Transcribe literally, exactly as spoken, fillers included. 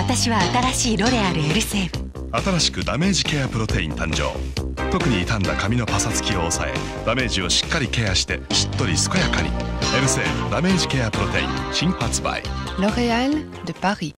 私は新しいロレアルエルセーブ。 新しくダメージケアプロテイン誕生。特に傷んだ髪のパサつきを抑え、ダメージをしっかりケアしてしっとり健やかに。エルセーブダメージケアプロテイン新発売。 L'Oréal de Paris